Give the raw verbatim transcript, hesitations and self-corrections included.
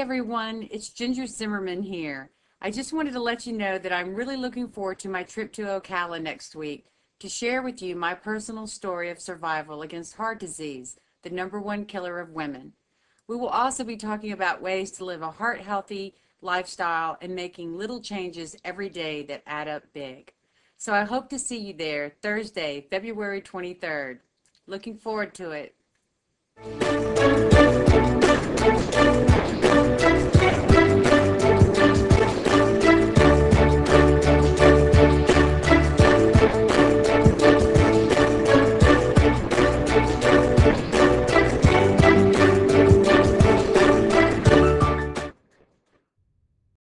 everyone, it's Ginger Zimmerman here. I just wanted to let you know that I'm really looking forward to my trip to Ocala next week to share with you my personal story of survival against heart disease, the number one killer of women. We will also be talking about ways to live a heart-healthy lifestyle and making little changes every day that add up big. So I hope to see you there Thursday, February twenty-third. Looking forward to it.